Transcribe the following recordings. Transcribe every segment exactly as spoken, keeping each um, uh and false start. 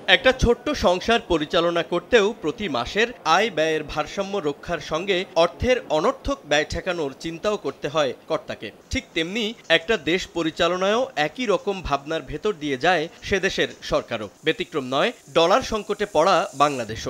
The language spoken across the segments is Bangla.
একটা ছোট্ট সংসার পরিচালনা করতেও প্রতি মাসের আয় ব্যয়ের ভারসাম্য রক্ষার সঙ্গে অর্থের অনর্থক ব্যয় ঠেকানোর চিন্তাও করতে হয় কর্তাকে। ঠিক তেমনি একটা দেশ পরিচালনায়ও একই রকম ভাবনার ভেতর দিয়ে যায় সে দেশের সরকারও। ব্যতিক্রম নয় ডলার সংকটে পড়া বাংলাদেশও।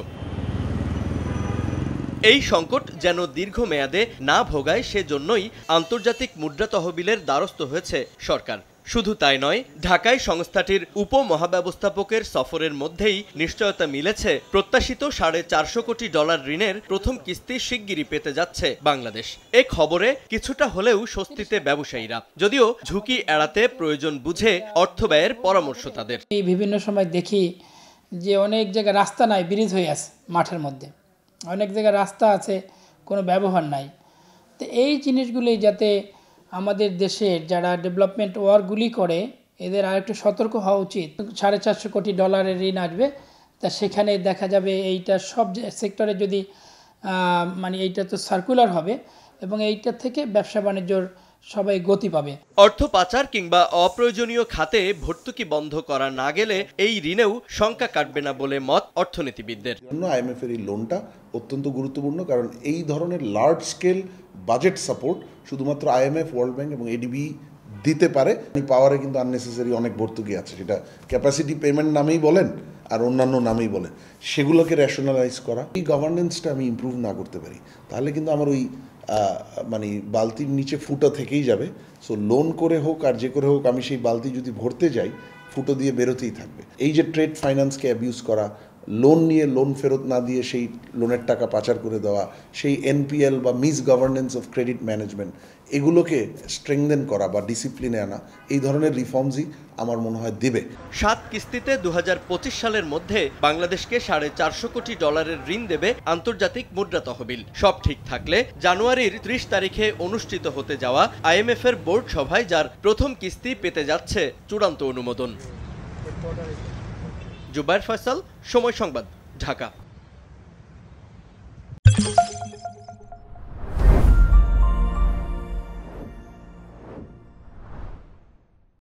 এই সংকট যেন দীর্ঘমেয়াদে না ভোগায় সেজন্যই আন্তর্জাতিক মুদ্রা তহবিলের দ্বারস্থ হয়েছে সরকার। শুধু তাই নয়, ঢাকায় সংস্থাটির উপমহাব্যবস্থাপকের সফরের মধ্যেই নিশ্চয়তা মিলেছে প্রত্যাশিত সাড়ে চারশো কোটি ডলার ঋণের প্রথম কিস্তি শিগগিরই পেতে যাচ্ছে বাংলাদেশ। এ খবরে কিছুটা হলেও স্বস্তিতে ব্যবসায়ীরা, যদিও ঝুঁকি এড়াতে প্রয়োজন বুঝে অর্থ ব্যয়ের পরামর্শ তাদের। এই বিভিন্ন সময় দেখি যে অনেক জায়গায় রাস্তা নাই, ব্রিজ হয়ে আছে মাঠের মধ্যে, অনেক জায়গায় রাস্তা আছে কোনো ব্যবহার নাই। তো এই জিনিসগুলি যাতে আমাদের দেশের যারা ডেভেলপমেন্ট ওয়ার্কগুলি করে এদের আরেকটু সতর্ক হওয়া উচিত। সাড়ে চারশো কোটি ডলারের ঋণ আসবে, তা সেখানে দেখা যাবে এইটা সব সেক্টরে যদি মানে এইটা তো সার্কুলার হবে এবং এইটা থেকে ব্যবসা বাণিজ্যর সবাই গতি পাবে। অর্থ পাচার কিংবা অপ্রয়োজনীয় খাতে ভর্তুকি বন্ধ করা না গেলে এই ঋণেও শঙ্কা কাটবে না বলে মত অর্থনীতিবিদদের। আইএমএফ এর এই লোনটা অত্যন্ত গুরুত্বপূর্ণ, কারণ এই ধরনের লার্জ স্কেল বাজেট সাপোর্ট শুধুমাত্র আইএমএফ, ওয়ার্ল্ড ব্যাংক এবং এডিবি দিতে পারে। পাওয়ারে কিন্তু আননেসেসারি অনেক ভর্তুকি আছে, সেটা ক্যাপাসিটি পেমেন্ট নামেই বলেন আর অন্যান্য নামেই বলেন, সেগুলোকে রেশনালাইজ করা। এই গভর্নেন্সটা আমি ইমপ্রুভ না করতে পারি তাহলে কিন্তু আমার ওই মানে বালতির নিচে ফুটো থেকেই যাবে। সো লোন করে হোক আর যে করে হোক আমি সেই বালতি যদি ভরতে যাই ফুটো দিয়ে বেরোতেই থাকবে। এই যে ট্রেড ফাইন্যান্সকে অ্যাবিউজ করা, লোন নিয়ে লোন ফেরত না দিয়ে সেই লোনের টাকা পাচার করে দেওয়া, সেই এনপিএল বা misgovernance of credit management, এগুলোকে স্ট্রেংথেন করা বা ডিসিপ্লিনে আনা, এই ধরনের রিফর্মসই আমার মনে হয় দেবে। সাত কিস্তিতে দু হাজার পঁচিশ সালের মধ্যে বাংলাদেশকে সাড়ে চারশো কোটি ডলারের ঋণ দেবে আন্তর্জাতিক মুদ্রা তহবিল। সব ঠিক থাকলে জানুয়ারির ত্রিশ তারিখে অনুষ্ঠিত হতে যাওয়া আইএমএফ এর বোর্ড সভায় যার প্রথম কিস্তি পেতে যাচ্ছে চূড়ান্ত অনুমোদন। জুবায়ের ফয়সাল, সময় সংবাদ, ঢাকা।